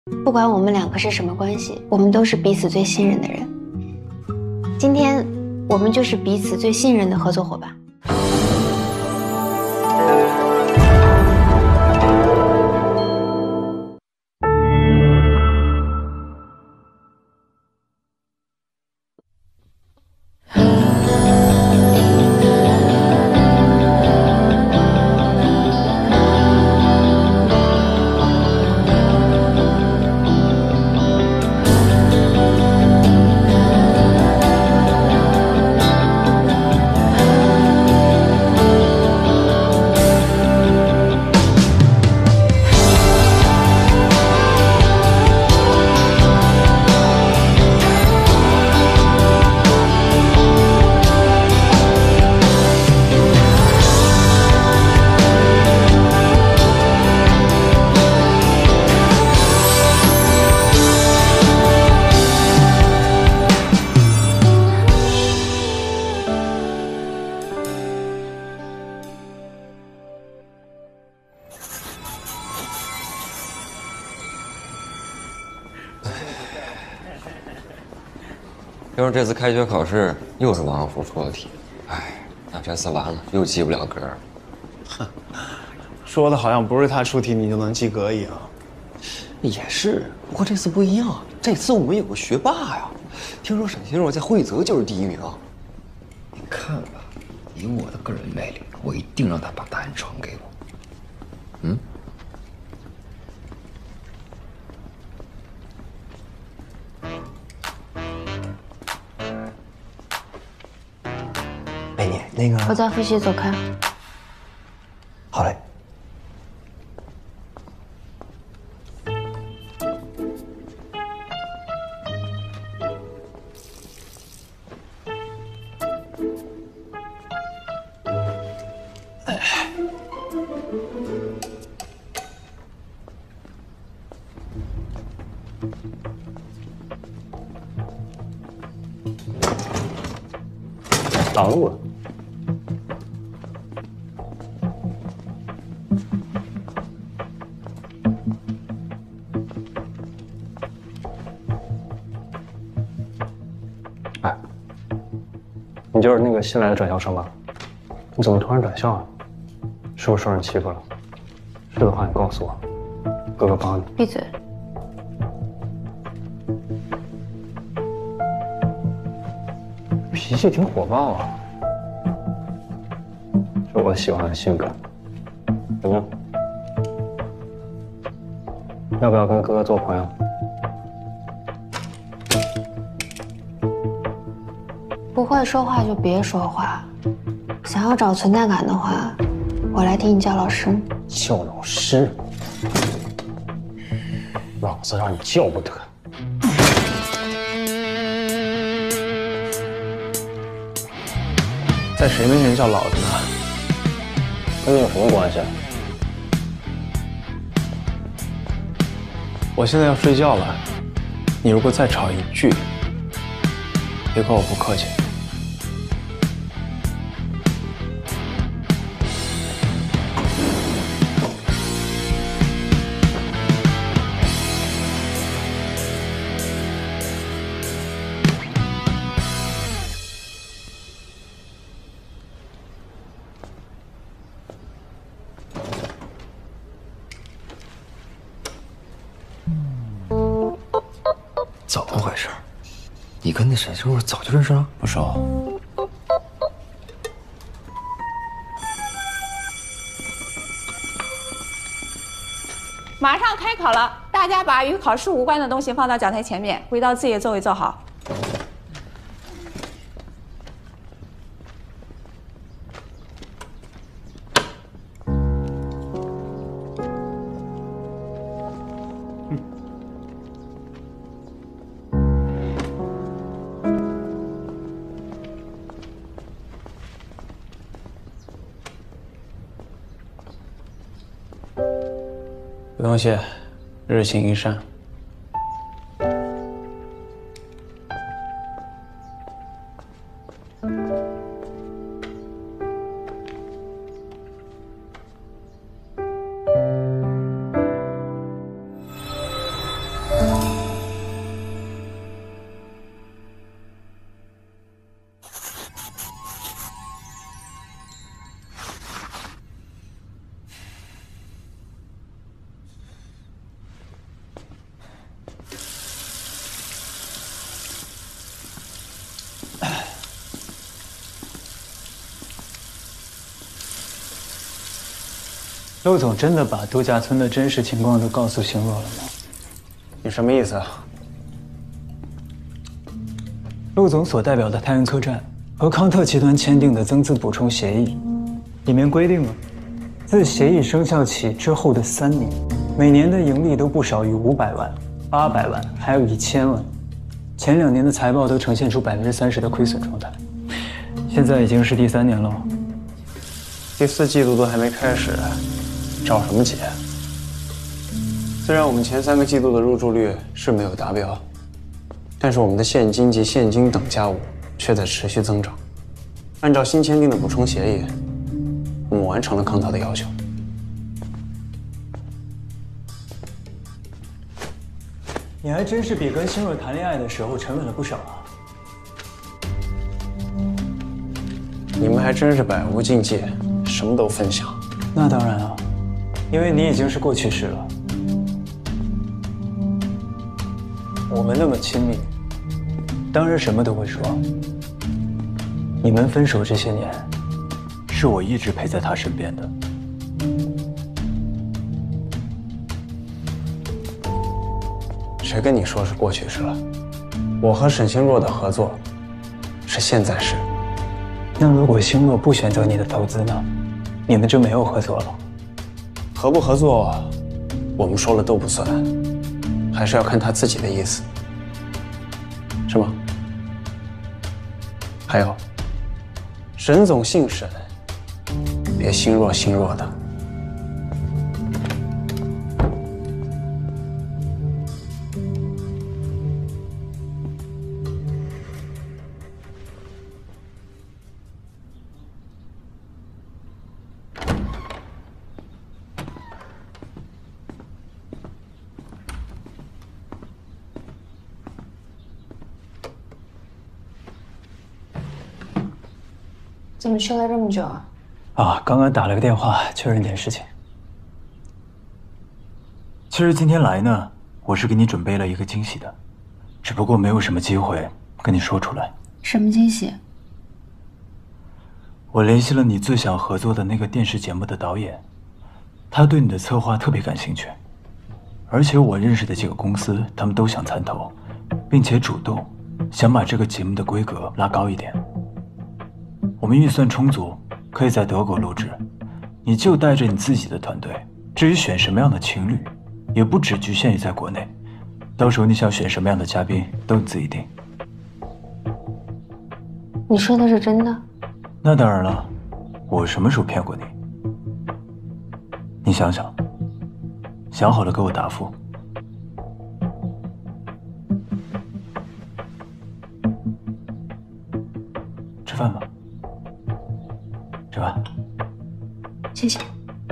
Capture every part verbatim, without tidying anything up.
不管我们两个是什么关系，我们都是彼此最信任的人。今天，我们就是彼此最信任的合作伙伴。 要是这次开学考试又是王小福出的题，哎，那这次完了，又及不了格。 哼，说的好像不是他出题你就能及格一样。 也是，不过这次不一样，这次我们有个学霸呀。听说沈先生在惠泽就是第一名。 你看吧，以我的个人魅力，我一定让他把答案传给我。嗯。 美妮，那个我在复习，走开。 好嘞。挡路了。 哎，你就是那个新来的转校生吧？你怎么突然转校啊？是不是受人欺负了？是的话，你告诉我，哥哥帮你。 闭嘴！ 脾气挺火爆啊，是我喜欢的性格。怎么样？要不要跟哥哥做朋友？ 不会说话就别说话，想要找存在感的话，我来替你叫老师。 叫老师？老子让你叫不得！在谁面前叫老子呢？跟你有什么关系啊？我现在要睡觉了，你如果再吵一句，别怪我不客气。 怎么回事？你跟那沈师傅早就认识了？ 不熟。 马上开考了，大家把与考试无关的东西放到讲台前面，回到自己的座位坐好。 不用谢，日行一善。 陆总真的把度假村的真实情况都告诉星若了吗？ 你什么意思啊？ 陆总所代表的太原客栈和康特集团签订的增资补充协议，里面规定了，自协议生效起之后的三年，每年的盈利都不少于五百万、八百万，还有一千万。前两年的财报都呈现出百分之三十的亏损状态，现在已经是第三年了， 第四季度都还没开始，着什么急？虽然我们前三个季度的入住率是没有达标，但是我们的现金及现金等价物却在持续增长。按照新签订的补充协议，我们完成了康特的要求。 你还真是比跟星若谈恋爱的时候沉稳了不少啊！ 你们还真是百无禁忌，什么都分享。 那当然啊，因为你已经是过去式了。我们那么亲密，当然什么都会说。你们分手这些年，是我一直陪在他身边的。 谁跟你说是过去式了？我和沈星若的合作是现在式。 那如果星若不选择你的投资呢？你们就没有合作了？ 合不合作，我们说了都不算，还是要看他自己的意思，是吗？还有，沈总姓沈，别星若星若的。 怎么去了这么久啊？ 啊，刚刚打了个电话确认点事情。其实今天来呢，我是给你准备了一个惊喜的，只不过没有什么机会跟你说出来。 什么惊喜？ 我联系了你最想合作的那个电视节目的导演，他对你的策划特别感兴趣，而且我认识的几个公司，他们都想参投，并且主动想把这个节目的规格拉高一点。我们预算充足，可以在德国录制，你就带着你自己的团队。至于选什么样的情侣，也不只局限于在国内，到时候你想选什么样的嘉宾，都你自己定。 你说的是真的？ 那当然了，我什么时候骗过你？你想想，想好了给我答复。吃饭吧。吃饭。 谢谢。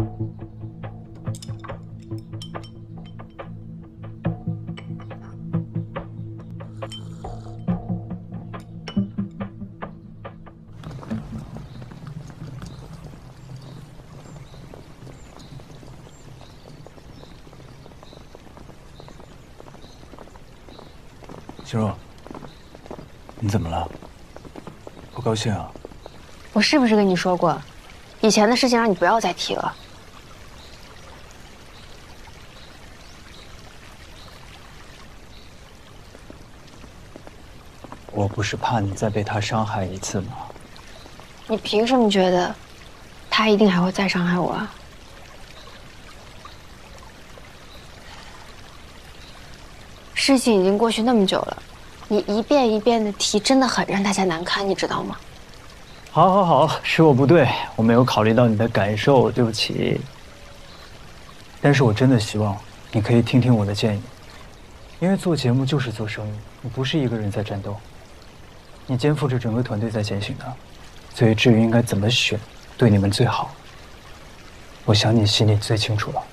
心若，你怎么了？不高兴啊？ 我是不是跟你说过，以前的事情让你不要再提了？ 我不是怕你再被他伤害一次吗？ 你凭什么觉得他一定还会再伤害我啊？事情已经过去那么久了，你一遍一遍的提，真的很让大家难堪，你知道吗？ 好，好，好，是我不对，我没有考虑到你的感受，对不起。但是我真的希望你可以听听我的建议，因为做节目就是做生意，你不是一个人在战斗，你肩负着整个团队在前行的，所以至于应该怎么选，对你们最好，我想你心里最清楚了。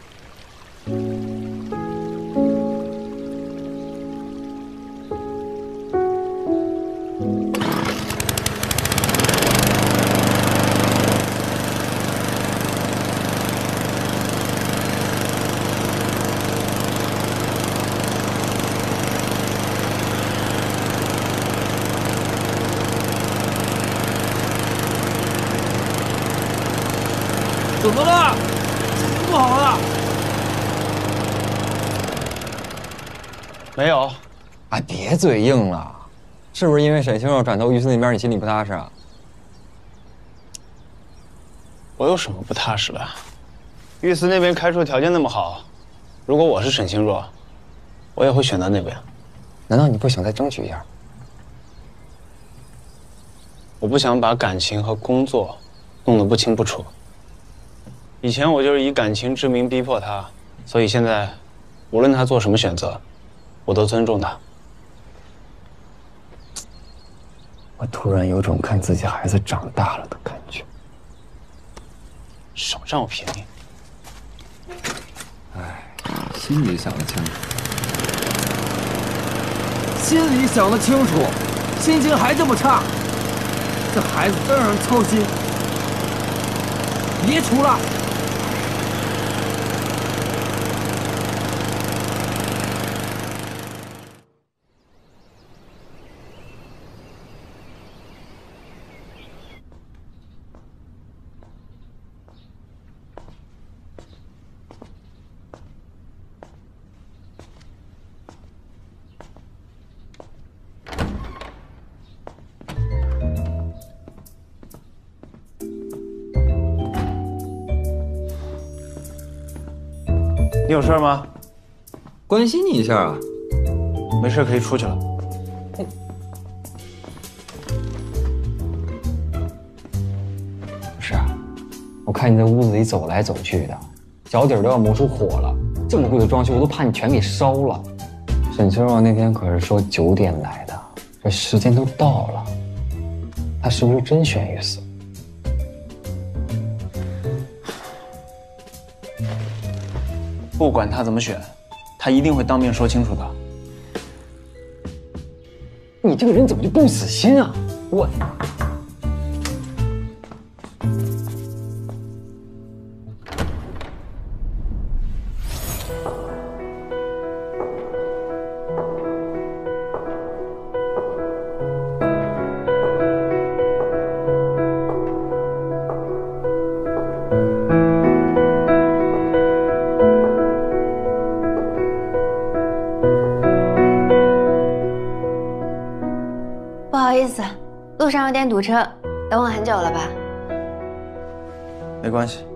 怎么了？ 不好了？ 没有。 啊，别嘴硬了，是不是因为沈星肉转到玉思那边，你心里不踏实啊？ 我有什么不踏实的？玉思那边开出的条件那么好，如果我是沈星若，我也会选择那边。 难道你不想再争取一下？ 我不想把感情和工作弄得不清不楚。以前我就是以感情之名逼迫他，所以现在，无论他做什么选择，我都尊重他。 我突然有种看自己孩子长大了的感觉。 少占我便宜！ 哎，心里想得清楚，心里想得清楚，心情还这么差，这孩子真让人操心。别出了！ 你有事吗？ 关心你一下啊。 没事，可以出去了。 不是，我看你在屋子里走来走去的，脚底都要磨出火了。这么贵的装修，我都怕你全给烧了。沈清若那天可是说九点来的，这时间都到了，他是不是真选玉思？ 不管他怎么选，他一定会当面说清楚的。 你这个人怎么就不死心啊？我。 不好意思，路上有点堵车，等我很久了吧？ 没关系。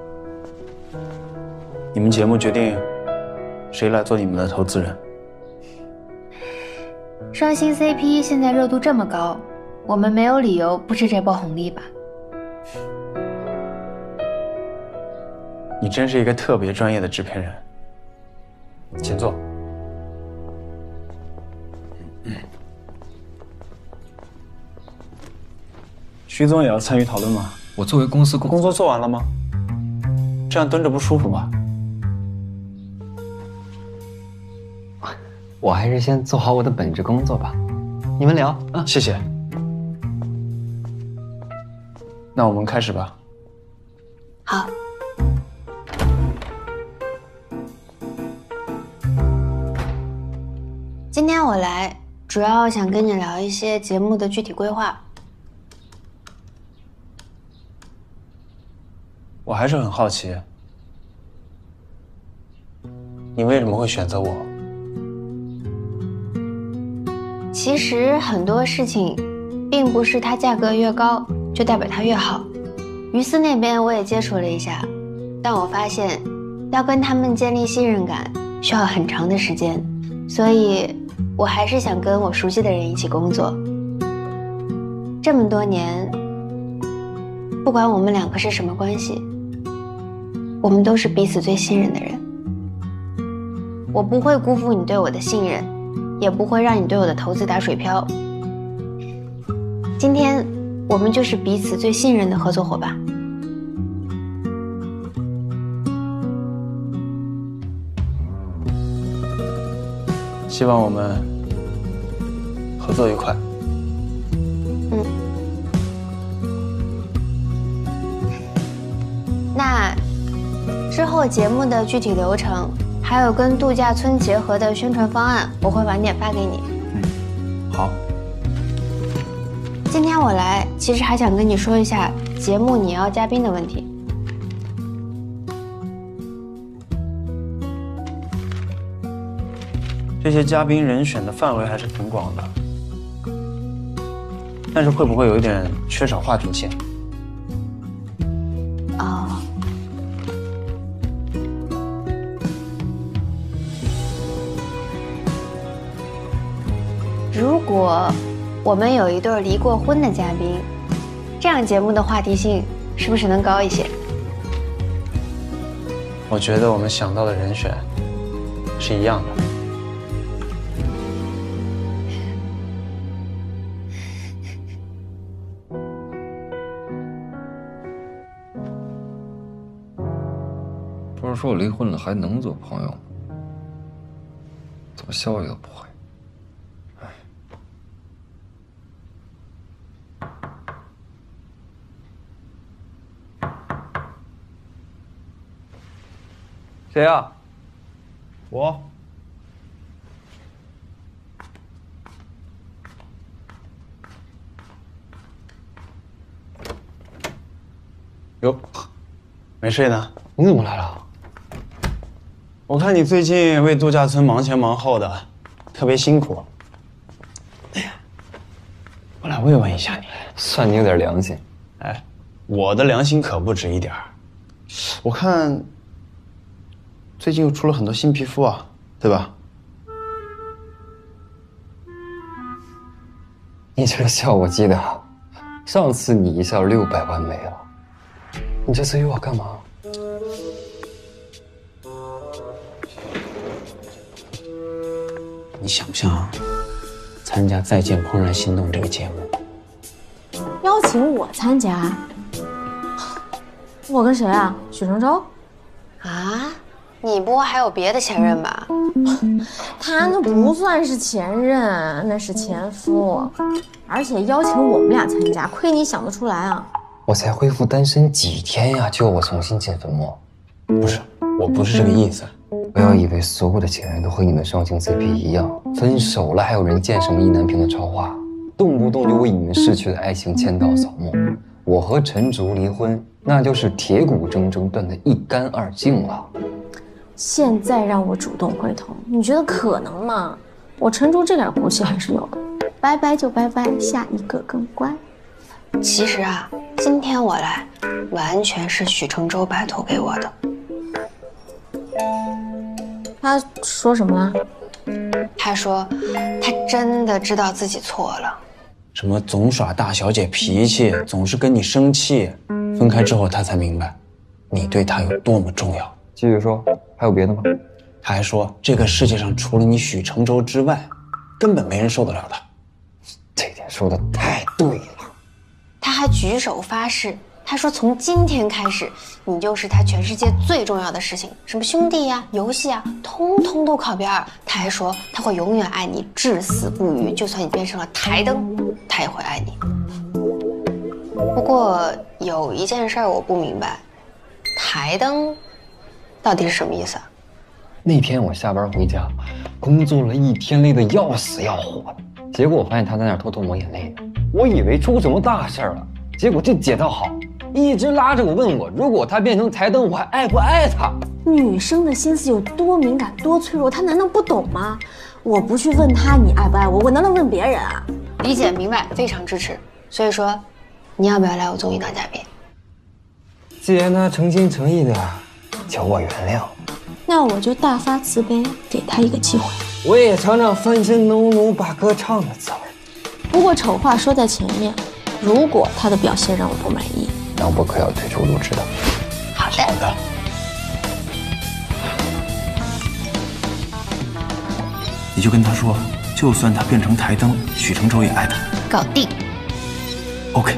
你们节目决定谁来做你们的投资人。 双星 C P 现在热度这么高，我们没有理由不吃这波红利吧？ 你真是一个特别专业的制片人，请坐。徐总也要参与讨论吗？ 我作为公司工作做完了吗？这样蹲着不舒服吧？ 我还是先做好我的本职工作吧。你们聊啊， 谢谢。那我们开始吧。 好。今天我来，主要想跟你聊一些节目的具体规划。 我还是很好奇，你为什么会选择我？ 其实很多事情，并不是它价格越高就代表它越好。于思那边我也接触了一下，但我发现，要跟他们建立信任感需要很长的时间，所以我还是想跟我熟悉的人一起工作。这么多年，不管我们两个是什么关系，我们都是彼此最信任的人。我不会辜负你对我的信任，也不会让你对我的投资打水漂。今天我们就是彼此最信任的合作伙伴。 希望我们合作愉快。 嗯。那之后节目的具体流程，还有跟度假村结合的宣传方案，我会晚点发给你。 嗯，好。 今天我来，其实还想跟你说一下节目你要嘉宾的问题。 这些嘉宾人选的范围还是挺广的，但是会不会有一点缺少话题性？ 哦，如果我们有一对离过婚的嘉宾，这样节目的话题性是不是能高一些？ 我觉得我们想到的人选是一样的。 不是说我离婚了还能做朋友吗？怎么消息都不回？哎， 谁呀？ 我哟，没睡呢？ 你怎么来了？ 我看你最近为度假村忙前忙后的，特别辛苦。哎呀，我来慰问一下你， 算你有点良心。 哎，我的良心可不止一点儿。我看最近又出了很多新皮肤啊，对吧？ 你这个笑我记得，上次你一笑六百万没了，你这次又要干嘛？ 你想不想参加《再见怦然心动》这个节目？ 邀请我参加？我跟谁啊？许承洲？ 啊，你不会还有别的前任吧？ 他那不算是前任，那是前夫。而且邀请我们俩参加，亏你想得出来啊！ 我才恢复单身几天呀，就要我重新进坟墓？ 不是，我不是这个意思。 不要以为所有的前任都和你们双星 C P 一样，分手了还有人见什么意难平的超话，动不动就为你们逝去的爱情签到扫墓。我和陈竹离婚，那就是铁骨铮铮断得一干二净了。 现在让我主动回头，你觉得可能吗？我陈竹这点骨气还是有的，拜拜就拜拜，下一个更乖。 其实啊，今天我来，完全是许承洲拜托给我的。 他说什么了？ 他说，他真的知道自己错了。 什么总耍大小姐脾气，总是跟你生气，分开之后他才明白，你对他有多么重要。 继续说，还有别的吗？ 他还说，这个世界上除了你许承洲之外，根本没人受得了他。 这点说的太对了。 他还举手发誓，他说从今天开始，你就是他全世界最重要的事情，什么兄弟呀、游戏啊，通通都靠边儿。他还说他会永远爱你，至死不渝，就算你变成了台灯，他也会爱你。不过有一件事儿我不明白，台灯到底是什么意思啊？ 那天我下班回家，工作了一天，累得要死要活的，结果我发现他在那儿偷偷抹眼泪呢。我以为出什么大事了，结果这姐倒好，一直拉着我问我，如果他变成台灯，我还爱不爱他？ 女生的心思有多敏感、多脆弱，她难道不懂吗？我不去问她你爱不爱我，我难道问别人啊？ 理解明白，非常支持。所以说，你要不要来我综艺当嘉宾？ 既然他诚心诚意的求我原谅， 那我就大发慈悲，给他一个机会。 我也唱唱翻身农奴把歌唱的滋味。 不过丑话说在前面，如果他的表现让我不满意， 那我可要退出录制的。 好的。 好的。 你就跟他说，就算他变成台灯，许承洲也爱他。 搞定。 OK。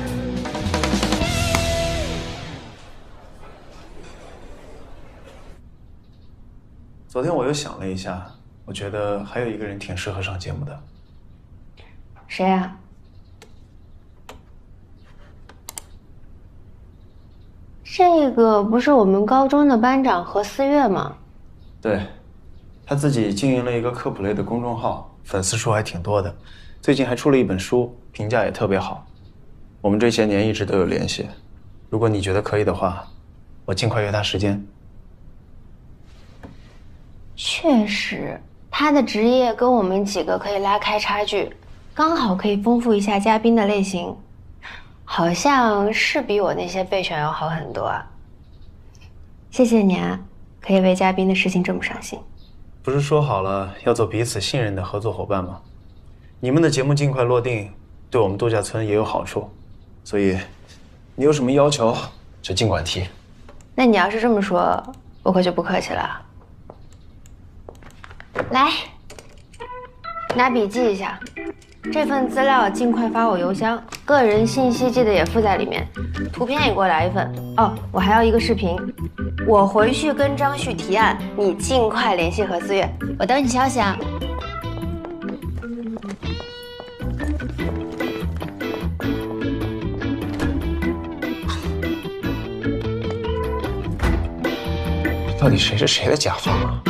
昨天我又想了一下，我觉得还有一个人挺适合上节目的。 谁啊？这个不是我们高中的班长何思月吗？ 对，他自己经营了一个科普类的公众号，粉丝数还挺多的，最近还出了一本书，评价也特别好。我们这些年一直都有联系，如果你觉得可以的话，我尽快约他时间。 确实， 他的职业跟我们几个可以拉开差距，刚好可以丰富一下嘉宾的类型，好像是比我那些备选要好很多啊。谢谢你啊，可以为嘉宾的事情这么上心。 不是说好了要做彼此信任的合作伙伴吗？你们的节目尽快落定，对我们度假村也有好处。所以，你有什么要求就尽管提。 那你要是这么说，我可就不客气了。来，拿笔记一下，这份资料尽快发我邮箱，个人信息记得也附在里面，图片也给我来一份。哦，我还要一个视频，我回去跟张旭提案，你尽快联系何思月，我等你消息啊。 到底谁是谁的甲方啊？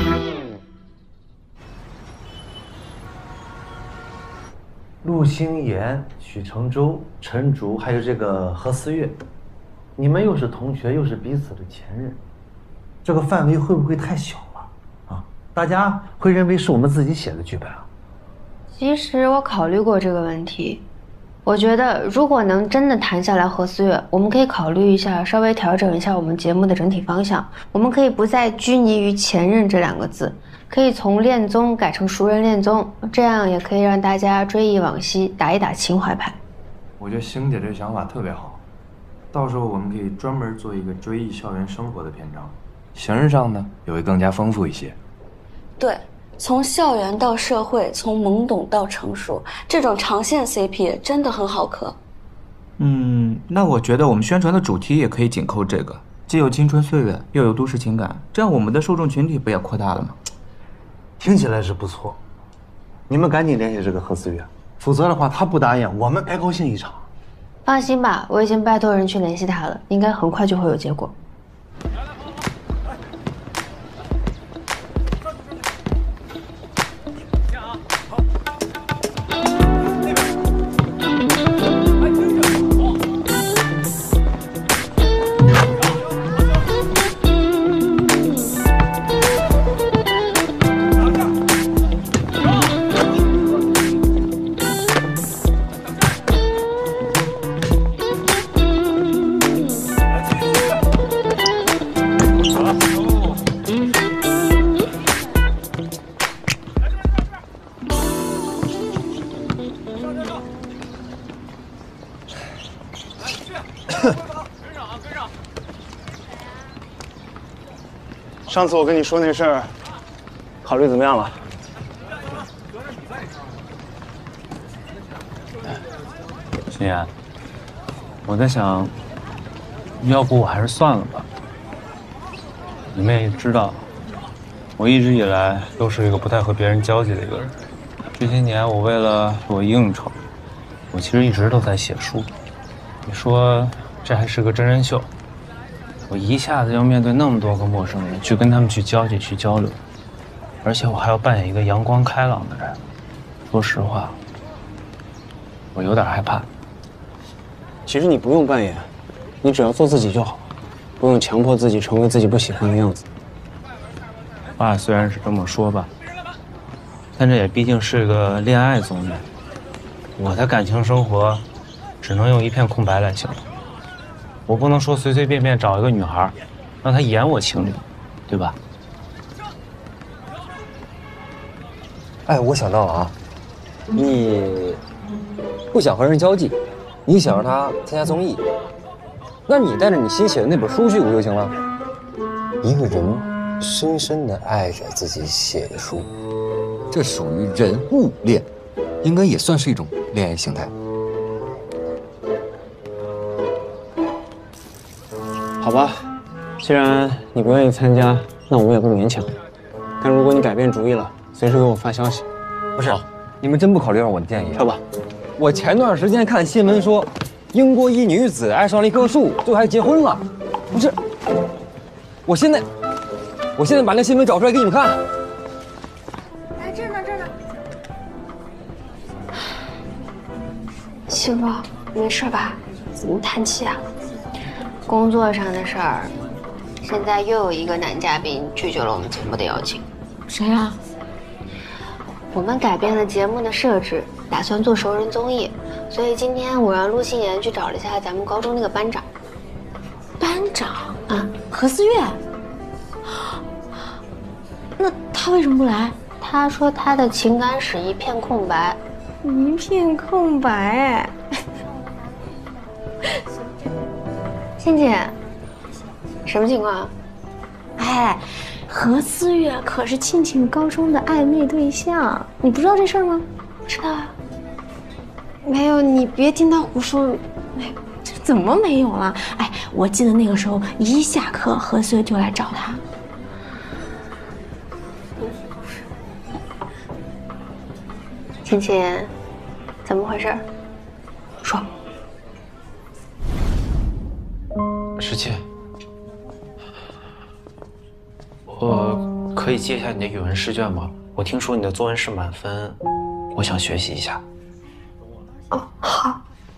陆星言、许承洲、陈竹，还有这个何思月，你们又是同学，又是彼此的前任，这个范围会不会太小了啊？大家会认为是我们自己写的剧本啊？ 其实我考虑过这个问题，我觉得如果能真的谈下来何思月，我们可以考虑一下，稍微调整一下我们节目的整体方向。我们可以不再拘泥于前任这两个字，可以从恋综改成熟人恋综，这样也可以让大家追忆往昔，打一打情怀牌。 我觉得星姐这想法特别好，到时候我们可以专门做一个追忆校园生活的篇章，形式上呢也会更加丰富一些。 对。从校园到社会，从懵懂到成熟，这种长线 C P 真的很好磕。 嗯，那我觉得我们宣传的主题也可以紧扣这个，既有青春岁月，又有都市情感，这样我们的受众群体不也扩大了吗？ 听起来是不错，你们赶紧联系这个何思月，否则的话他不答应，我们白高兴一场。 放心吧，我已经拜托人去联系他了，应该很快就会有结果。 上次我跟你说那事儿，考虑怎么样了？ 心妍，我在想，要不我还是算了吧。你们也知道，我一直以来都是一个不太和别人交际的一个人。这些年，我为了我应酬，我其实一直都在写书。你说这还是个真人秀？我一下子要面对那么多个陌生人，去跟他们去交际、去交流，而且我还要扮演一个阳光开朗的人。说实话，我有点害怕。 其实你不用扮演，你只要做自己就好，不用强迫自己成为自己不喜欢的样子。 话虽然是这么说吧，但这也毕竟是个恋爱综艺，我的感情生活只能用一片空白来形容。我不能说随随便便找一个女孩，让她演我情侣，对吧？ 哎，我想到了啊，你不想和人交际，你想让他参加综艺，那你带着你新写的那本书去不就行了？一个人深深地爱着自己写的书，这属于人物恋，应该也算是一种恋爱形态。 好吧，既然你不愿意参加，那我也不勉强。但如果你改变主意了，随时给我发消息。 不是，你们真不考虑我的建议？ 跳吧。 我前段时间看新闻说，英国一女子爱上了一棵树，最后还结婚了。不是，我现在，我现在把那新闻找出来给你们看。 哎，这儿呢，这儿呢。 七哥，没事吧？怎么叹气啊？工作上的事儿，现在又有一个男嘉宾拒绝了我们节目的邀请。 谁啊？ 我们改变了节目的设置，打算做熟人综艺，所以今天我让陆心妍去找了一下咱们高中那个班长。 班长啊，何思月。那他为什么不来？ 他说他的情感史一片空白。 一片空白。 欣姐，什么情况？ 哎，何思月可是庆庆高中的暧昧对象，你不知道这事儿吗？ 不知道啊。 没有，你别听他胡说。哎，这怎么没有了？哎，我记得那个时候一下课，何思月就来找他。 庆庆，怎么回事？说。 石沁，我可以借一下你的语文试卷吗？我听说你的作文是满分，我想学习一下。 哦，好。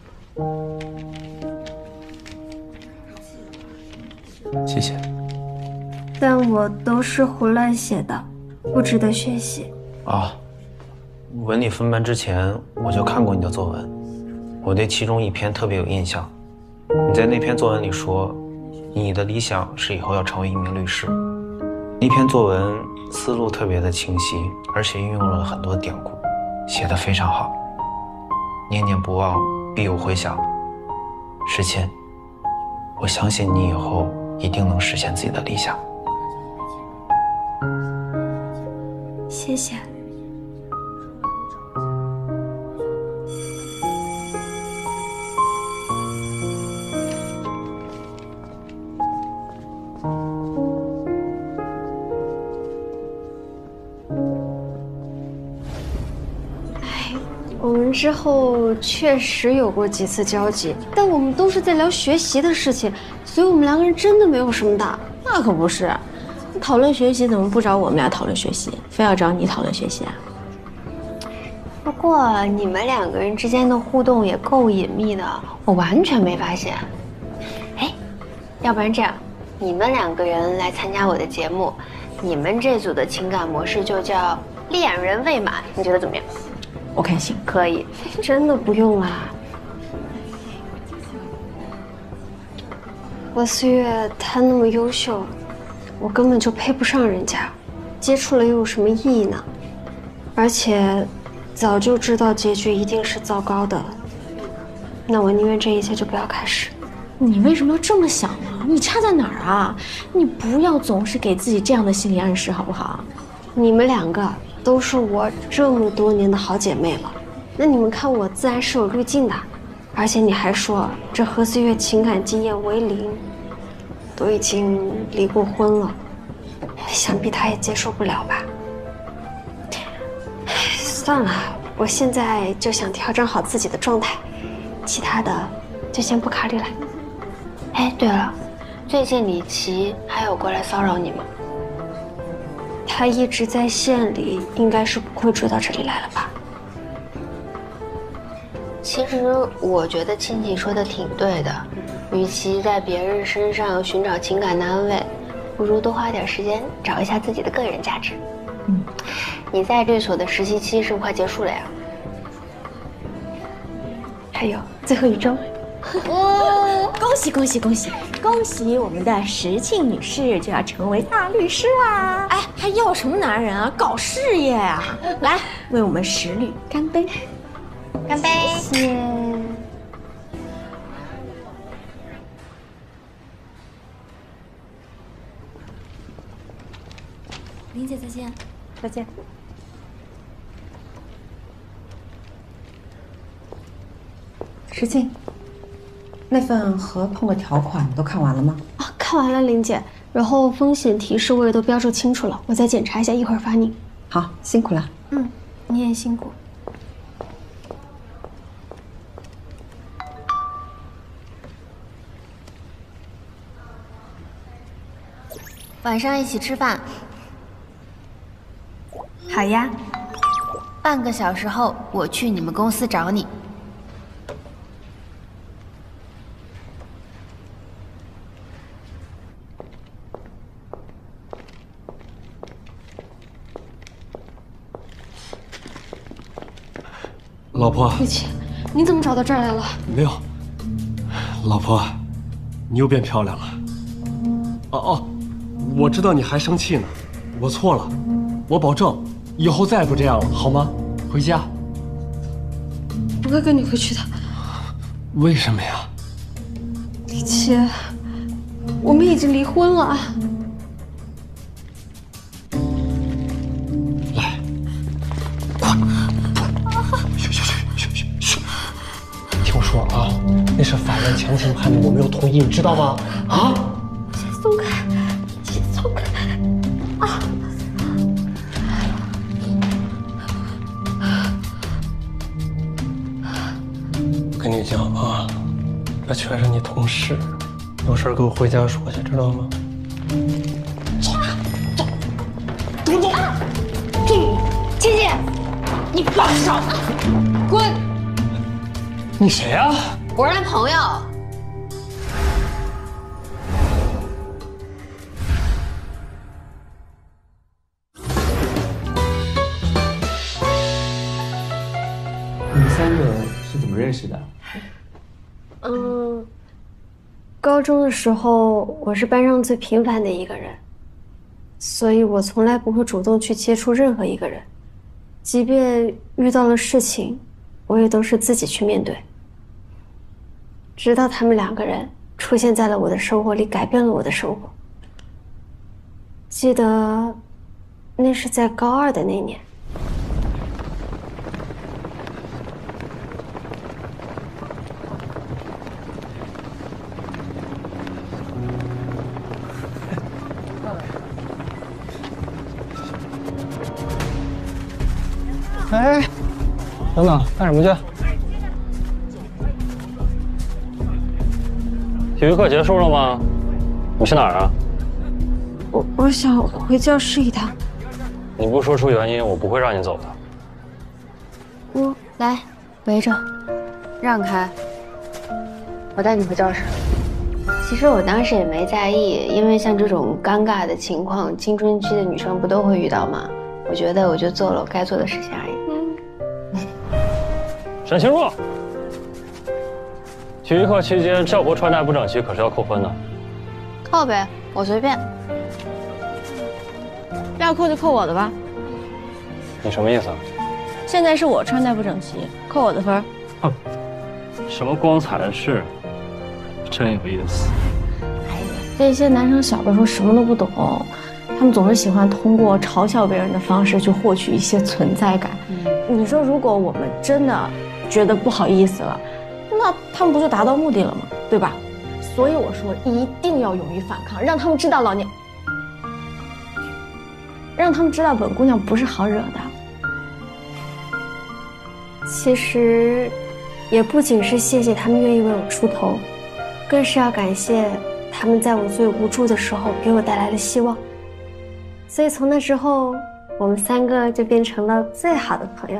谢谢。 但我都是胡乱写的，不值得学习。 啊，文理分班之前我就看过你的作文，我对其中一篇特别有印象。你在那篇作文里说，你的理想是以后要成为一名律师。那篇作文思路特别的清晰，而且运用了很多典故，写得非常好。念念不忘，必有回响。石沁，我相信你以后一定能实现自己的理想。 谢谢。 我们之后确实有过几次交集，但我们都是在聊学习的事情，所以我们两个人真的没有什么的。那可不是，讨论学习怎么不找我们俩讨论学习，非要找你讨论学习啊？ 不过你们两个人之间的互动也够隐秘的，我完全没发现。哎，要不然这样，你们两个人来参加我的节目，你们这组的情感模式就叫恋人未满，你觉得怎么样？ 我看行， 可以。 真的不用啦。何思月她那么优秀，我根本就配不上人家，接触了又有什么意义呢？而且早就知道结局一定是糟糕的，那我宁愿这一切就不要开始。你为什么要这么想呢？你差在哪儿啊？你不要总是给自己这样的心理暗示好不好？你们两个都是我这么多年的好姐妹了，那你们看我自然是有滤镜的。而且你还说这何思月情感经验为零，都已经离过婚了，想必她也接受不了吧？算了，我现在就想调整好自己的状态，其他的就先不考虑了。 哎，对了，最近李琦还有过来骚扰你吗？ 他一直在县里，应该是不会追到这里来了吧？ 其实我觉得庆庆说的挺对的，与其在别人身上寻找情感的安慰，不如多花点时间找一下自己的个人价值。嗯，你在律所的实习期是不是快结束了呀？ 还有最后一周。哦，恭喜恭喜恭喜恭喜！我们的石庆女士就要成为大律师啦！哎，还要什么男人啊？搞事业啊！来，为我们石律干杯！ 干杯！ 谢谢。 林姐再见。 再见。 石庆，那份合同的条款你都看完了吗？ 啊，看完了，林姐。然后风险提示我也都标注清楚了，我再检查一下，一会儿发你。 好，辛苦了。 嗯，你也辛苦。 晚上一起吃饭。 好呀。 半个小时后我去你们公司找你。 老婆。 玉琪，你怎么找到这儿来了？ 没有。老婆，你又变漂亮了。哦哦，我知道你还生气呢，我错了，我保证以后再也不这样了，好吗？回家。 不会跟你回去的。 为什么呀？ 李琦，我们已经离婚了。 来，快，嘘嘘嘘嘘嘘嘘，听我说啊，那是法院强行判的，我没有同意，你知道吗？啊！ 先松开，先松开啊！ 我跟你讲啊，这全是你同事，有事给我回家说去，知道吗？ 走啊，走，给我走！走，姐姐，你放手，滚！ 你谁啊？ 我是他朋友。 你们三个是怎么认识的？ 嗯，高中的时候我是班上最平凡的一个人，所以我从来不会主动去接触任何一个人，即便遇到了事情，我也都是自己去面对。直到他们两个人出现在了我的生活里，改变了我的生活。记得那是在高二的那年。 哎，等等，干什么去？体育课结束了吗？你去哪儿啊？ 我我想回教室一趟。 你不说出原因，我不会让你走的。 我来围着，让开，我带你回教室。其实我当时也没在意，因为像这种尴尬的情况，青春期的女生不都会遇到吗？我觉得我就做了我该做的事情而已。 沈清若，体育课期间校服穿戴不整齐可是要扣分的。 扣呗，我随便。 要扣就扣我的吧。 你什么意思？ 现在是我穿戴不整齐，扣我的分。 哼，什么光彩的事，真有意思。 这些男生小的时候什么都不懂，他们总是喜欢通过嘲笑别人的方式去获取一些存在感。嗯、你说，如果我们真的觉得不好意思了，那他们不就达到目的了吗？对吧？所以我说，一定要勇于反抗，让他们知道老娘，让他们知道本姑娘不是好惹的。 其实，也不仅是谢谢他们愿意为我出头，更是要感谢他们在我最无助的时候给我带来了希望。所以从那之后，我们三个就变成了最好的朋友。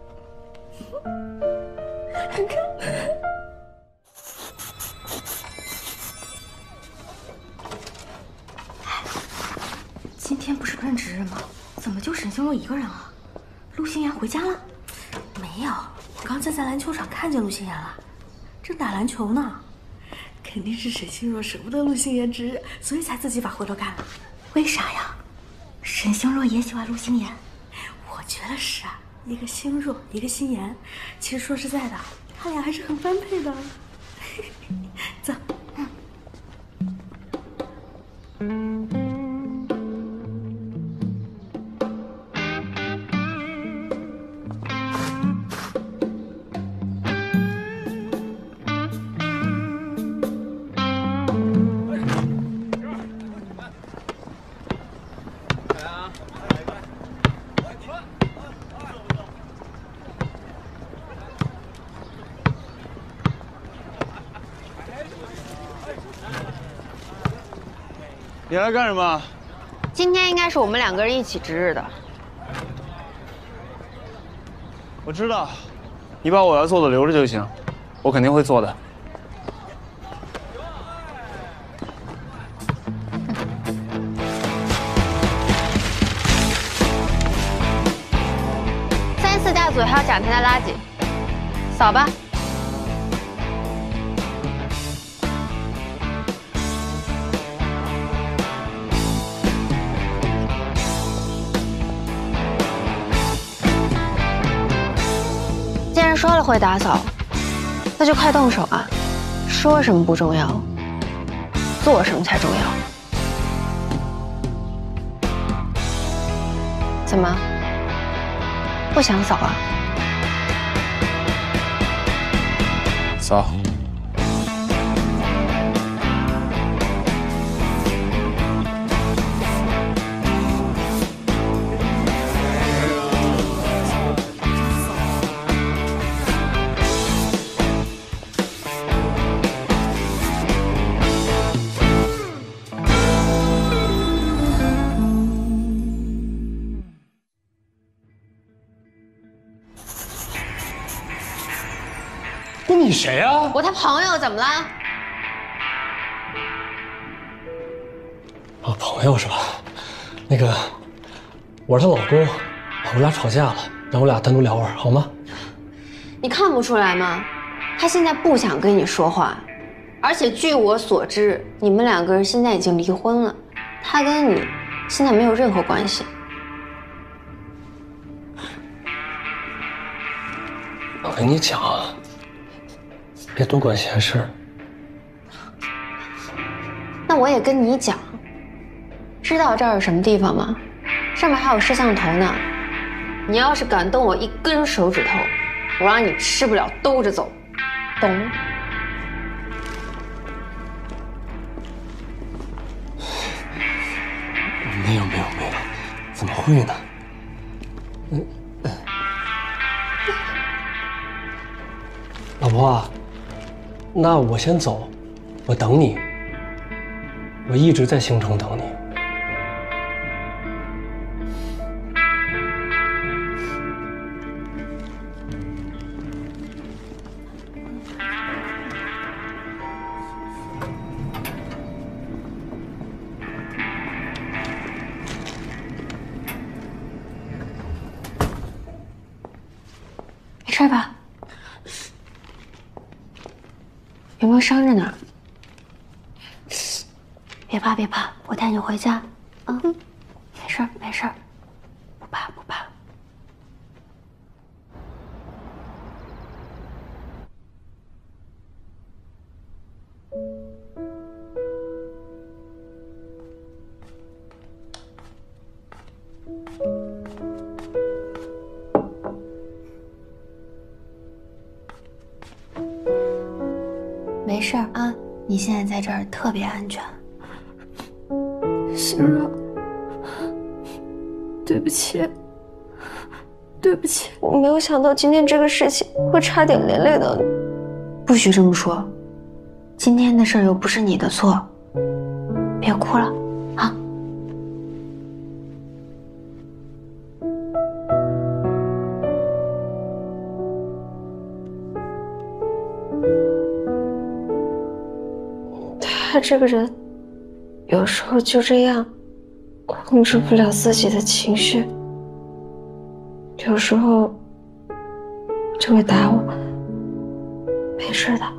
今天不是专职日吗？怎么就沈星若一个人了？陆星妍回家了？没有，我刚才在篮球场看见陆星妍了，正打篮球呢。肯定是沈星若舍不得陆星妍值日，所以才自己把活都干了。为啥呀？沈星若也喜欢陆星妍？我觉得是啊，一个星若，一个心妍。其实说实在的，他俩还是很般配的。走，嗯。 你来干什么？ 今天应该是我们两个人一起值日的。 我知道，你把我要做的留着就行，我肯定会做的。 三四大组还有讲台的垃圾， 扫吧。既然说了会打扫，那就快动手啊！说什么不重要，做什么才重要。怎么？不想扫啊？ 扫。 不，你谁啊？ 我他朋友，怎么了？ 哦，朋友是吧？那个，我是她老公，我俩吵架了，让我俩单独聊会儿，好吗？ 你看不出来吗？他现在不想跟你说话，而且据我所知，你们两个人现在已经离婚了，他跟你现在没有任何关系。 我跟你讲啊，别多管闲事。 那我也跟你讲，知道这儿是什么地方吗？上面还有摄像头呢。你要是敢动我一根手指头，我让你吃不了兜着走，懂吗？ 没有没有没有，怎么会呢？嗯，老婆啊，那我先走，我等你。我一直在星城等你。 没事吧？有没有伤着哪儿？别怕别怕，我带你回家。嗯，没事儿没事儿，不怕不怕。没事儿啊，你现在在这儿特别安全。 心柔，对不起，对不起，我没有想到今天这个事情会差点连累到你。 不许这么说，今天的事儿又不是你的错，别哭了啊。 他这个人有时候就这样控制不了自己的情绪，有时候就会打我。没事的。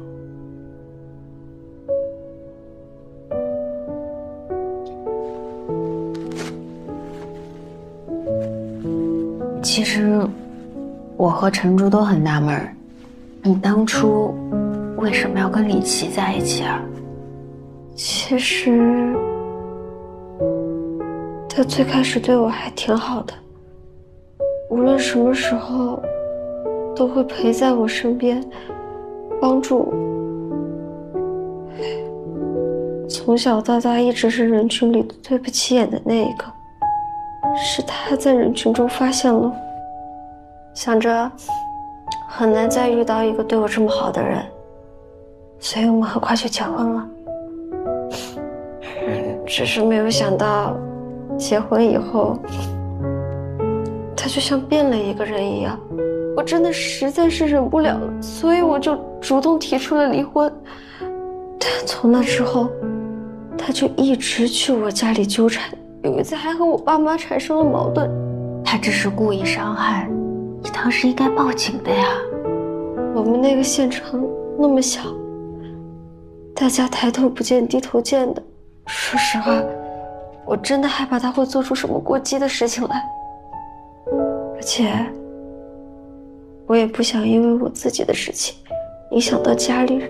其实我和陈珠都很纳闷，你当初为什么要跟李琦在一起啊？ 其实他最开始对我还挺好的，无论什么时候都会陪在我身边，帮助我。从小到大一直是人群里最不起眼的那一个，是他在人群中发现了我，想着很难再遇到一个对我这么好的人，所以我们很快就结婚了。只是没有想到，结婚以后，他就像变了一个人一样，我真的实在是忍不了了，所以我就主动提出了离婚。但从那之后，他就一直去我家里纠缠，有一次还和我爸妈产生了矛盾。 他只是故意伤害，你当时应该报警的呀。 我们那个县城那么小，大家抬头不见低头见的。说实话，我真的害怕他会做出什么过激的事情来，而且我也不想因为我自己的事情影响到家里人。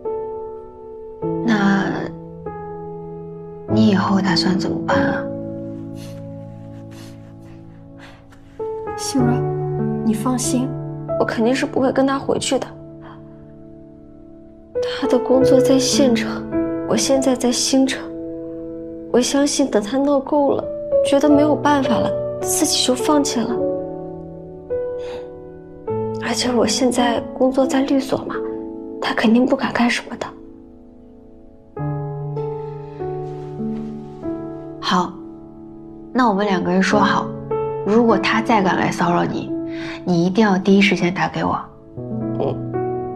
那你以后打算怎么办啊？ 心软，你放心，我肯定是不会跟他回去的。他的工作在县城，我现在在新城。我相信等他闹够了，觉得没有办法了，自己就放弃了。而且我现在工作在律所嘛，他肯定不敢干什么的。 好，那我们两个人说好，如果他再敢来骚扰你，你一定要第一时间打给我。 嗯。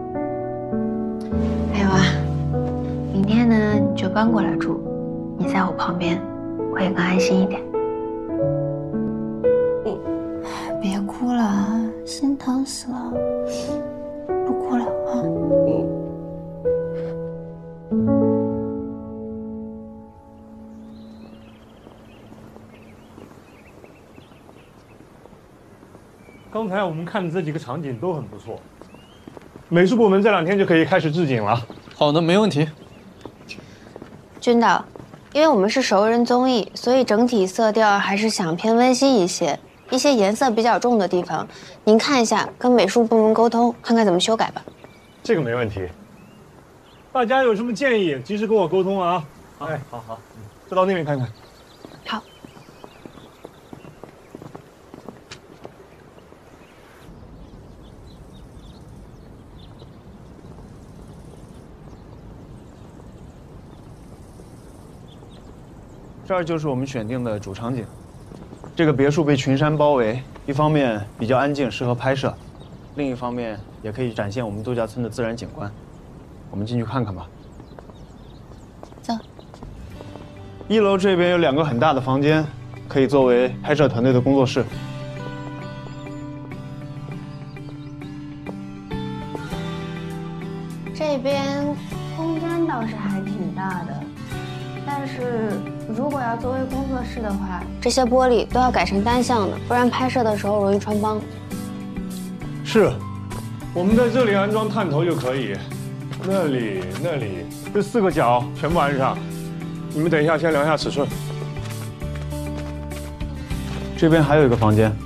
还有啊，明天呢你就搬过来住，你在我旁边，我也更安心一点。 嗯，别哭了啊，心疼死了，不哭了啊。嗯。 刚才我们看的这几个场景都很不错，美术部门这两天就可以开始置景了。 好的，没问题。 君导，因为我们是熟人综艺，所以整体色调还是想偏温馨一些，一些颜色比较重的地方，您看一下，跟美术部门沟通，看看怎么修改吧。 这个没问题。大家有什么建议，及时跟我沟通啊。哎，好好，再到那边看看。 好。 这儿就是我们选定的主场景。这个别墅被群山包围，一方面比较安静，适合拍摄；另一方面也可以展现我们度假村的自然景观。我们进去看看吧。 走。 一楼这边有两个很大的房间，可以作为拍摄团队的工作室。 这边空间倒是还挺大的。但是如果要作为工作室的话，这些玻璃都要改成单向的，不然拍摄的时候容易穿帮。 是，我们在这里安装探头就可以，那里、那里这四个角全部安上。你们等一下，先量一下尺寸。 这边还有一个房间。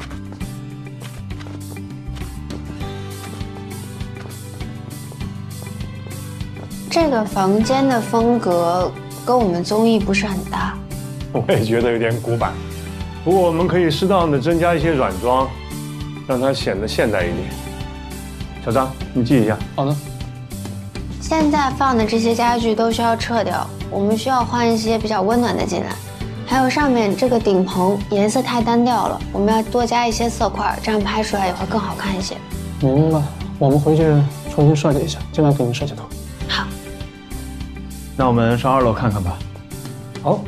这个房间的风格跟我们综艺不是很搭， 我也觉得有点古板。不过我们可以适当的增加一些软装，让它显得现代一点。小张，你记一下。 好的。 现在放的这些家具都需要撤掉，我们需要换一些比较温暖的进来。还有上面这个顶棚颜色太单调了，我们要多加一些色块，这样拍出来也会更好看一些。 明白，我们回去重新设计一下，尽量给你设计图。 好。 那我们上二楼看看吧。 好。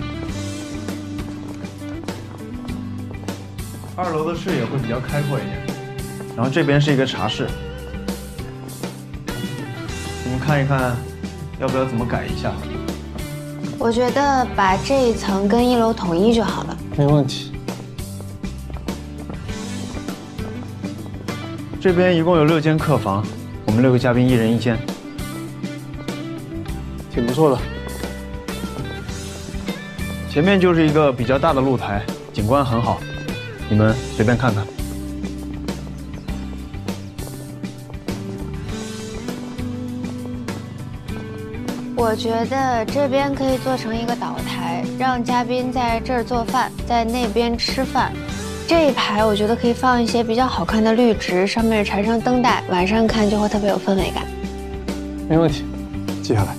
二楼的视野会比较开阔一点，然后这边是一个茶室，我们看一看，要不要怎么改一下？ 我觉得把这一层跟一楼统一就好了。 没问题。 这边一共有六间客房，我们六个嘉宾一人一间。 挺不错的。 前面就是一个比较大的露台，景观很好，你们随便看看。 我觉得这边可以做成一个岛台，让嘉宾在这儿做饭，在那边吃饭。这一排我觉得可以放一些比较好看的绿植，上面缠上灯带，晚上看就会特别有氛围感。 没问题， 记下来。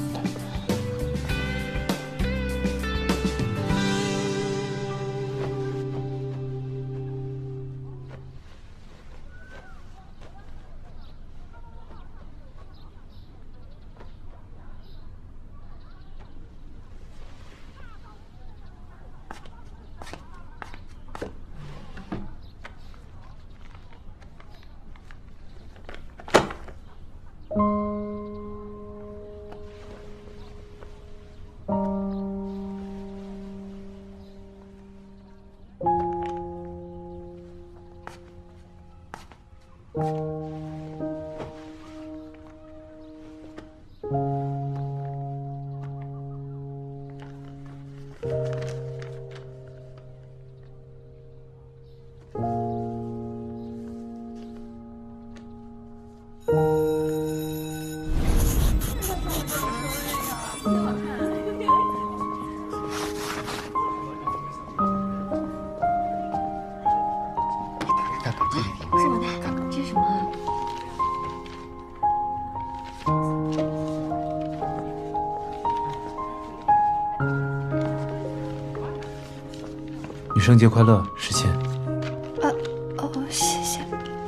女生节快乐，石沁。 啊哦，谢谢。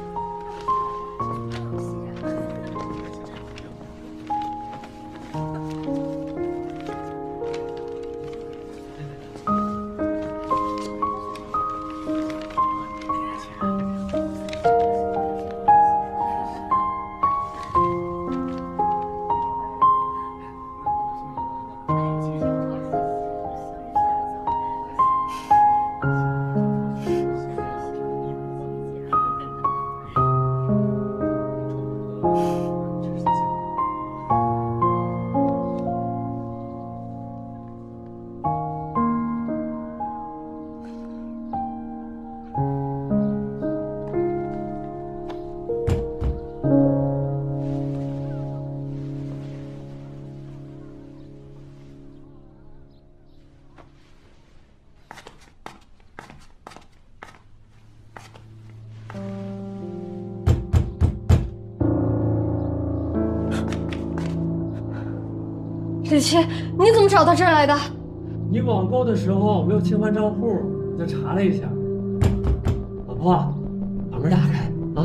李琦，你怎么找到这儿来的？ 你网购的时候没有切换账户，我就查了一下。老婆，把门打开啊！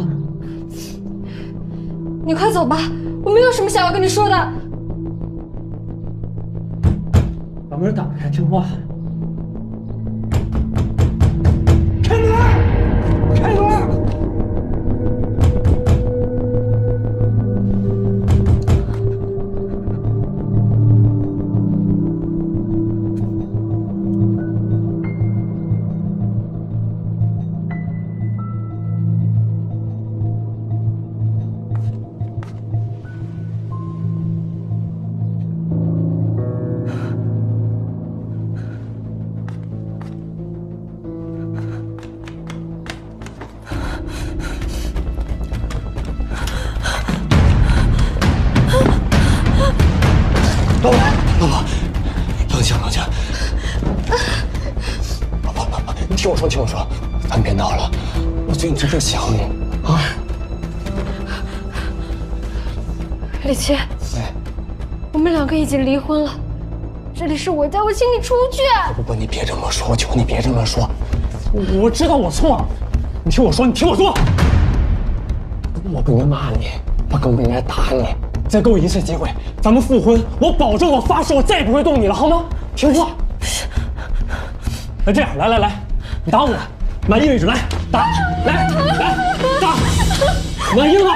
你快走吧，我没有什么想要跟你说的。 把门打开，听话。 开门！ 开门！ 老婆，老婆，冷静冷静。老婆，老婆，你听我说，听我说，咱别闹了。我最近真是想你啊。 李琦， 哎， 我们两个已经离婚了，这里是我家，我请你出去。 不不，你别这么说，求你别这么说。 我知道我错了，你听我说，你听我说。 我不应该骂你，我更不应该打你。 再给我一次机会，咱们复婚，我保证，我发誓，我再也不会动你了，好吗？听话。那这样，来来来，你打我，满意为止，来打，来来打，满意了吗？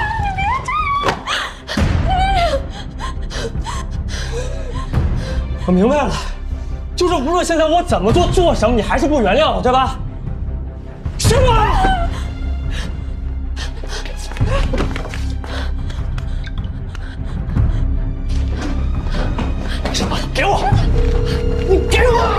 我明白了，就是无论现在我怎么做做什么，你还是不原谅我，对吧？是吗？什么？给我！你给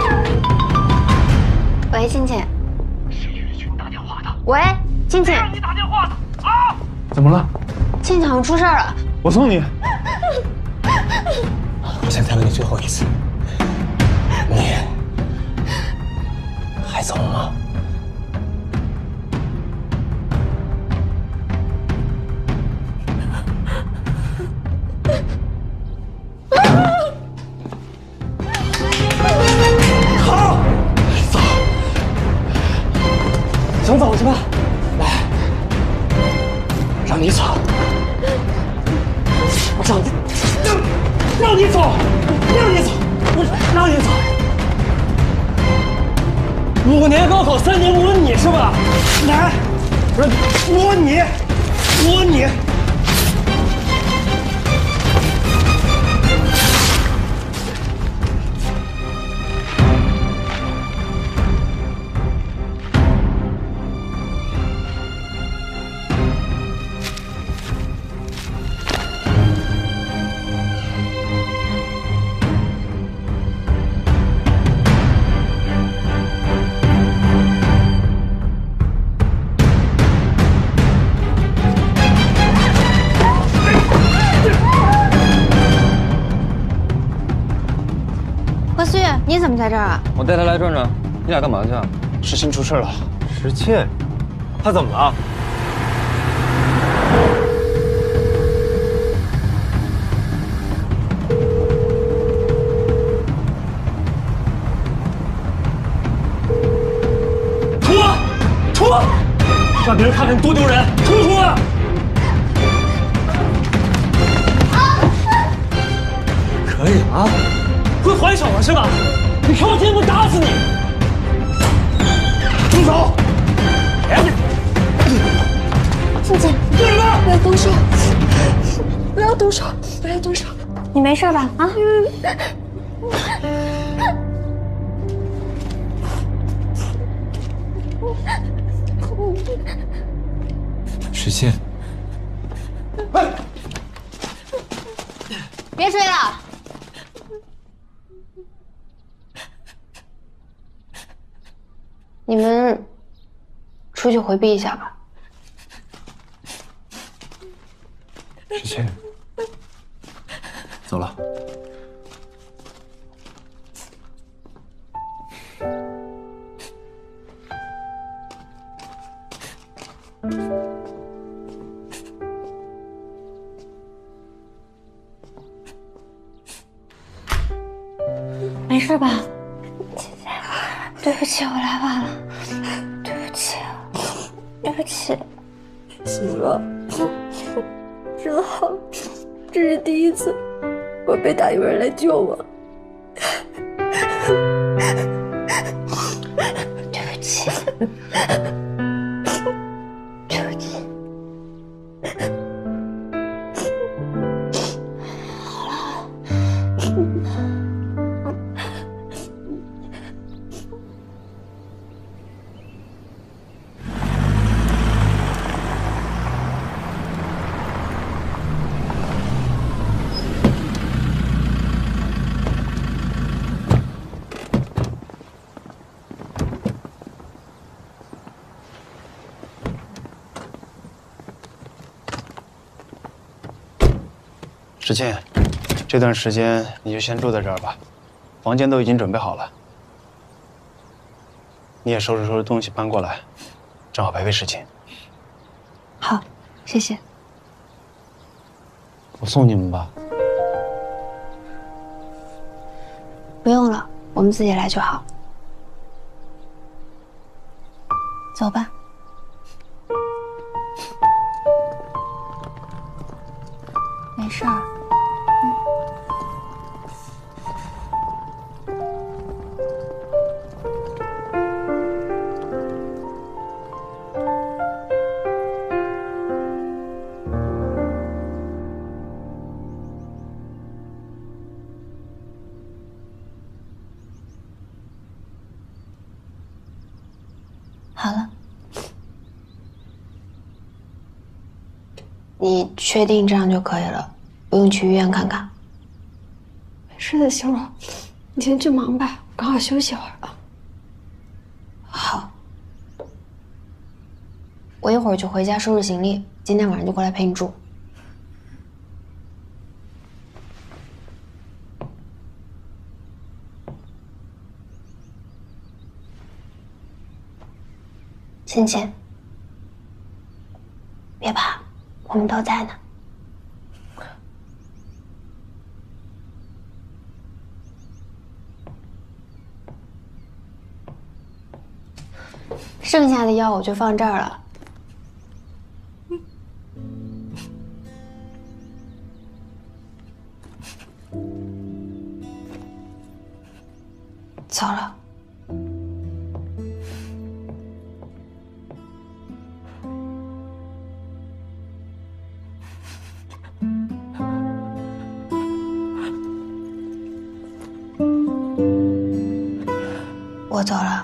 我！ 喂，静静。 是叶雨群打电话的。 喂，静静。 让你打电话的啊！ 怎么了？ 庆庆好像出事了。 我送你。我现在问你最后一次，你还走吗？ 好，走，想走是吧？来，让你走，我让你。让你走，让你走，我让你走。五年高考，三年模拟是吧？来，不是模拟，模拟。 你怎么在这儿啊？ 我带他来转转。你俩干嘛去啊？ 石沁出事了。 石沁，他怎么了？ 出啊！出啊！让别人看看你多丢人！出不出啊？可以啊，会还手了是吧？你看我今天不打死你！住手！ 父亲， 干什么？ 不要动手！不要动手！不要动手！你没事吧？啊？ 石沁， 别追了。你们出去回避一下吧。 石沁，走了。 没事吧？姐姐，对不起，我来晚了，对不起，对不起。 心若，真好，这是第一次我被打，有人来救我。 对不起，对不起。好了。 石沁，这段时间你就先住在这儿吧，房间都已经准备好了。你也收拾收拾东西搬过来，正好陪陪石沁。 好，谢谢。 我送你们吧。 不用了，我们自己来就好。走吧。没事儿。好了，你确定这样就可以了，不用去医院看看。 没事的，心若，你先去忙吧，刚好休息会儿吧。 好，我一会儿就回家收拾行李，今天晚上就过来陪你住。芊芊，别怕，我们都在呢。剩下的药我就放这儿了。走了。我走了。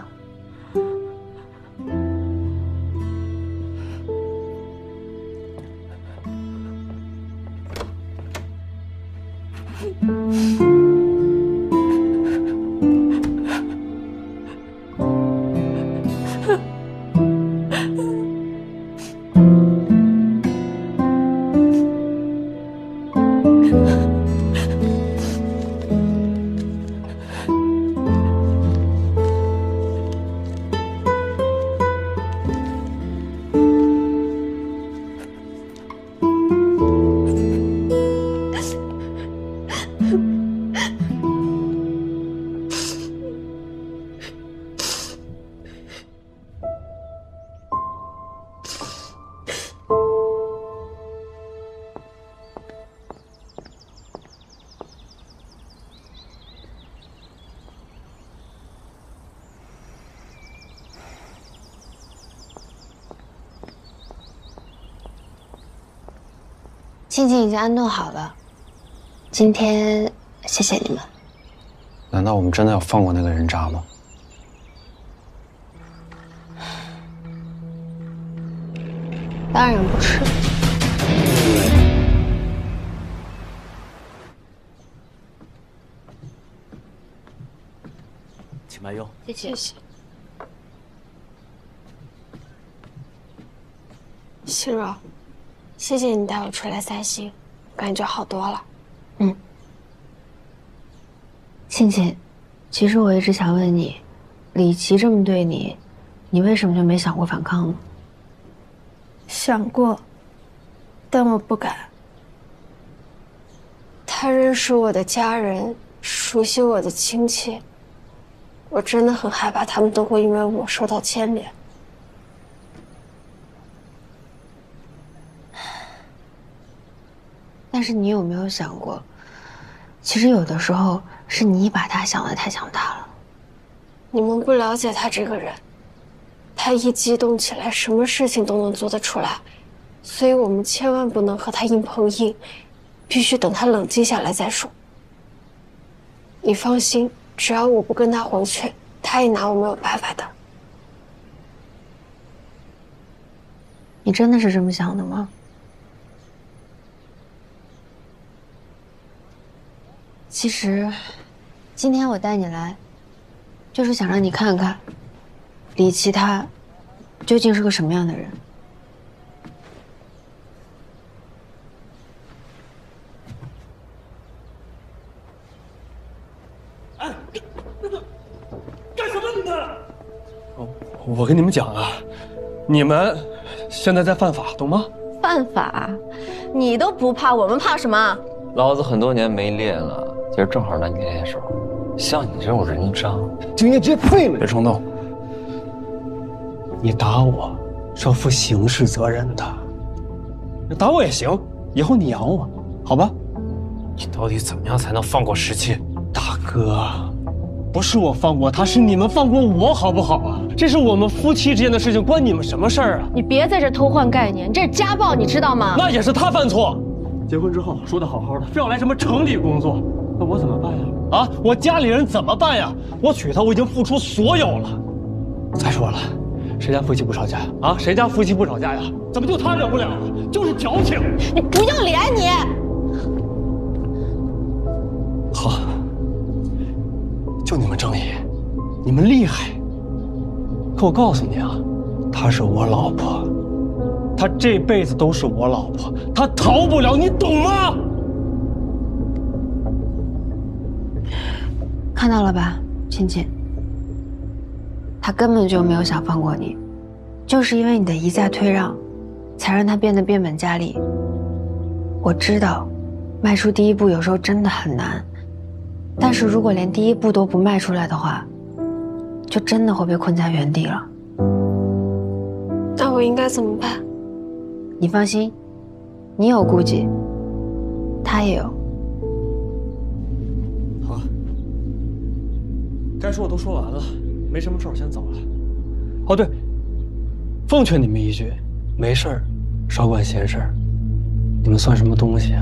庆庆已经安顿好了，今天谢谢你们。 难道我们真的要放过那个人渣吗？ 当然不是。 请慢用。 谢谢。谢谢。心柔，谢谢你带我出来散心，感觉好多了。 嗯。庆庆，其实我一直想问你，李琦这么对你，你为什么就没想过反抗呢？ 想过，但我不敢。他认识我的家人，熟悉我的亲戚，我真的很害怕他们都会因为我受到牵连。 但是你有没有想过，其实有的时候是你把他想得太强大了。 你们不了解他这个人，他一激动起来，什么事情都能做得出来，所以我们千万不能和他硬碰硬，必须等他冷静下来再说。你放心，只要我不跟他回去，他也拿我没有办法的。 你真的是这么想的吗？其实，今天我带你来，就是想让你看看，李琦他究竟是个什么样的人。 哎，干什么你们？我跟你们讲啊，你们现在在犯法，懂吗？ 犯法？你都不怕，我们怕什么？ 老子很多年没练了。今儿正好让你练练手，像你这种人渣， 就应该直接废了。 别冲动！ 你打我是要负刑事责任的，打我也行，以后你养我，好吧？ 你到底怎么样才能放过十七？ 大哥，不是我放过他，是你们放过我，好不好啊？这是我们夫妻之间的事情，关你们什么事儿啊？ 你别在这偷换概念，这是家暴，你知道吗？ 那也是他犯错。结婚之后说的好好的，非要来什么城里工作。那我怎么办呀？啊，我家里人怎么办呀？我娶她，我已经付出所有了。再说了，谁家夫妻不吵架啊？谁家夫妻不吵架呀？怎么就他忍不了啊？就是矫情！ 你不要脸你！ 好，就你们正义，你们厉害。可我告诉你啊，她是我老婆，她这辈子都是我老婆，她逃不了，你懂吗？ 看到了吧，庆庆，他根本就没有想放过你，就是因为你的一再退让，才让他变得变本加厉。我知道，迈出第一步有时候真的很难，但是如果连第一步都不迈出来的话，就真的会被困在原地了。 那我应该怎么办？ 你放心，你有顾忌，他也有。 该说的都说完了，没什么事儿，先走了。哦对，奉劝你们一句，没事儿少管闲事儿。你们算什么东西啊？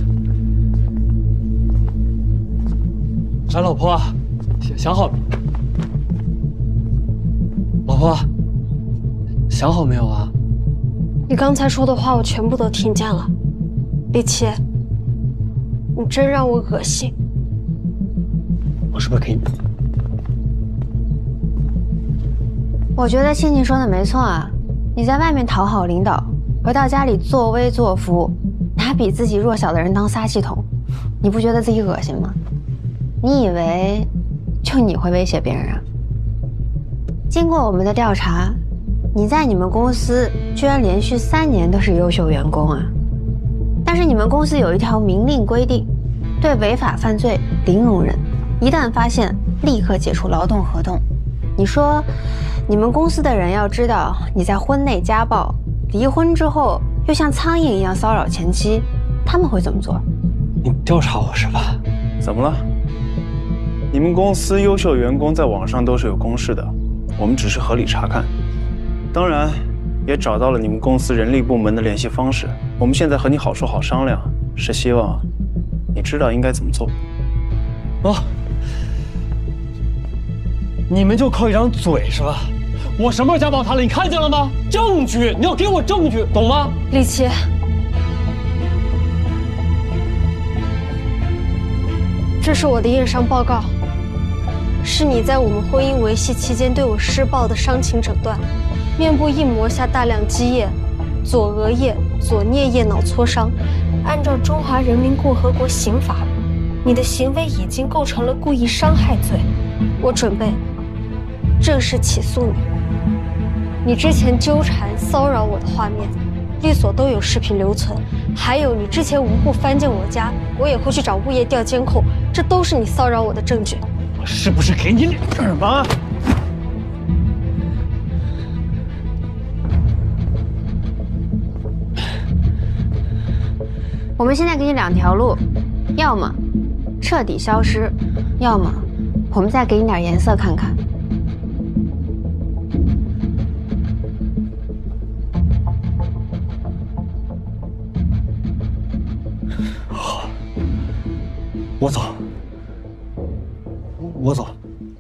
哎，老婆，想想好，老婆，想好没有啊？ 你刚才说的话我全部都听见了，李琦，你真让我恶心。 我是不是可以？ 我觉得庆庆说的没错啊，你在外面讨好领导，回到家里作威作福，拿比自己弱小的人当撒气筒，你不觉得自己恶心吗？你以为就你会威胁别人啊？经过我们的调查，你在你们公司居然连续三年都是优秀员工啊！但是你们公司有一条明令规定，对违法犯罪零容忍，一旦发现立刻解除劳动合同。你说你们公司的人要知道你在婚内家暴，离婚之后又像苍蝇一样骚扰前妻，他们会怎么做？ 你调查我是吧？ 怎么了？你们公司优秀员工在网上都是有公示的，我们只是合理查看。当然， 也找到了你们公司人力部门的联系方式。我们现在和你好说好商量，是希望你知道应该怎么做。 哦，你们就靠一张嘴是吧？我什么时候家暴他了？你看见了吗？证据，你要给我证据，懂吗？ 李琦，这是我的验伤报告，是你在我们婚姻维系期间对我施暴的伤情诊断。面部硬膜下大量积液，左额叶、左颞叶脑挫伤。按照中华人民共和国刑法，你的行为已经构成了故意伤害罪。我准备正式起诉你。你之前纠缠、骚扰我的画面，律所都有视频留存。还有你之前无故翻进我家，我也会去找物业调监控，这都是你骚扰我的证据。 我是不是给你两个耳巴？ 我们现在给你两条路，要么彻底消失，要么我们再给你点颜色看看。 好，我走，我走。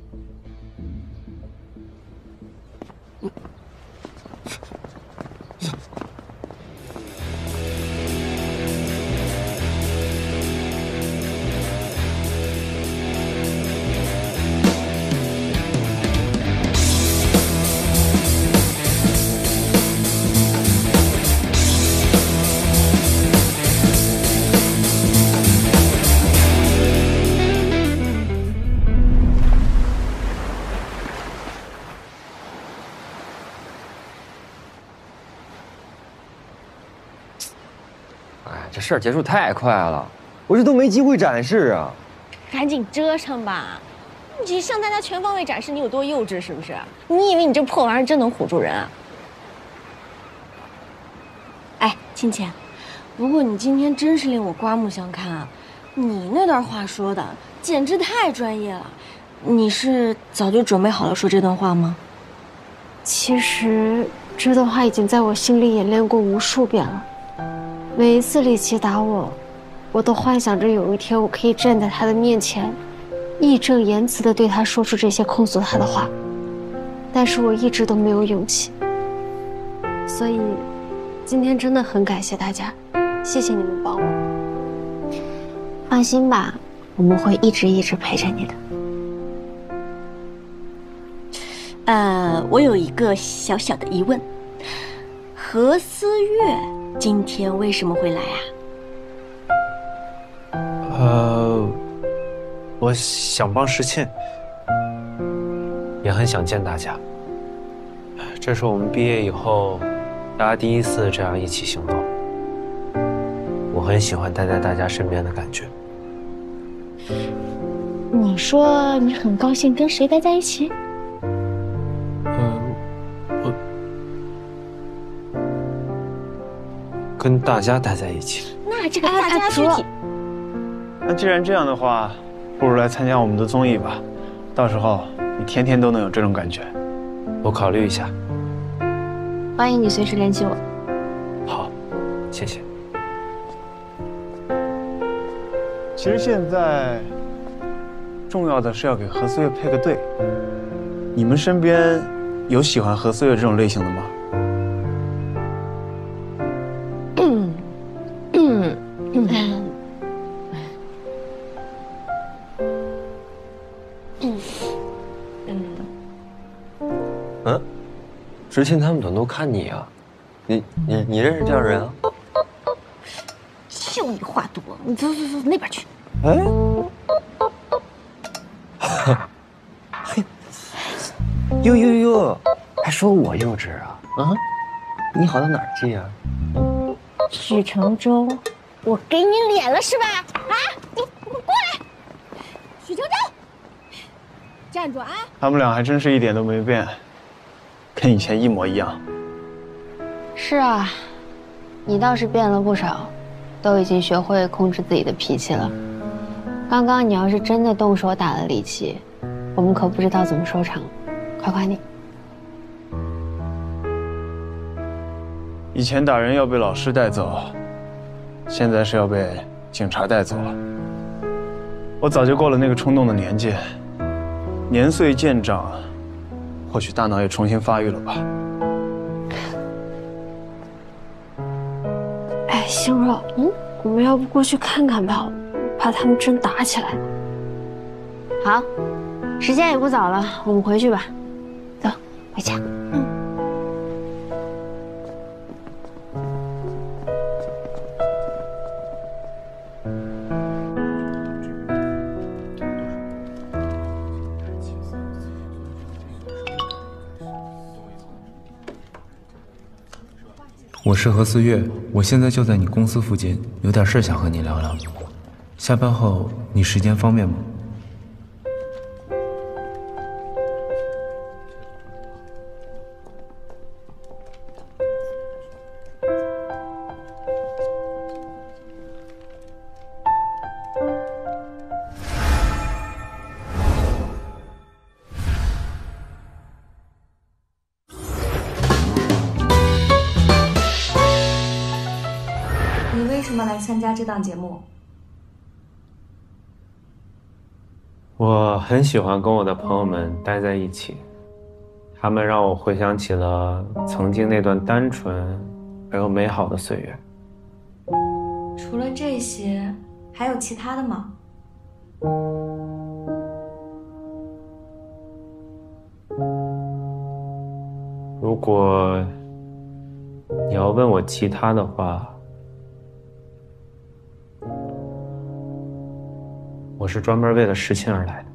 这事儿结束太快了，我这都没机会展示啊！ 赶紧折腾吧！你向大家全方位展示你有多幼稚，是不是？你以为你这破玩意儿真能唬住人啊？哎，亲亲，不过你今天真是令我刮目相看啊！你那段话说的简直太专业了，你是早就准备好了说这段话吗？ 其实这段话已经在我心里演练过无数遍了。每一次李琦打我，我都幻想着有一天我可以站在他的面前，义正言辞地对他说出这些控诉他的话，但是我一直都没有勇气。所以，今天真的很感谢大家，谢谢你们帮我。 放心吧，我们会一直一直陪着你的。 呃，我有一个小小的疑问，何思月今天为什么会来啊？ 呃，我想帮石沁，也很想见大家。这是我们毕业以后，大家第一次这样一起行动。我很喜欢待在大家身边的感觉。 你说你很高兴跟谁待在一起？ 跟大家待在一起。 那这个大家具体…… 那既然这样的话，不如来参加我们的综艺吧。到时候你天天都能有这种感觉。我考虑一下。 欢迎你随时联系我。 好，谢谢。其实现在重要的是要给何思月配个对。你们身边有喜欢何思月这种类型的吗？ 嗯嗯嗯嗯嗯，之前他们怎么都看你啊？你你你认识这样人啊？ 就你话多，你走走走那边去。 哎，嘿，呦呦呦，还说我幼稚啊？啊，你好到哪儿去呀？ 许承洲，我给你脸了是吧？啊，你你过来，许承洲，站住啊！ 他们俩还真是一点都没变，跟以前一模一样。 是啊，你倒是变了不少，都已经学会控制自己的脾气了。刚刚你要是真的动手打了李琦，我们可不知道怎么收场。夸夸你。 以前打人要被老师带走，现在是要被警察带走了。我早就过了那个冲动的年纪，年岁渐长，或许大脑也重新发育了吧。 哎，心若，嗯，我们要不过去看看吧？怕他们真打起来。 好，时间也不早了，我们回去吧。走，回家。嗯。 我是何思月，我现在就在你公司附近，有点事想和你聊聊。下班后你时间方便吗？ 你为什么来参加这档节目？ 我很喜欢跟我的朋友们待在一起，他们让我回想起了曾经那段单纯而又美好的岁月。 除了这些，还有其他的吗？ 如果你要问我其他的话，我是专门为了实亲而来的。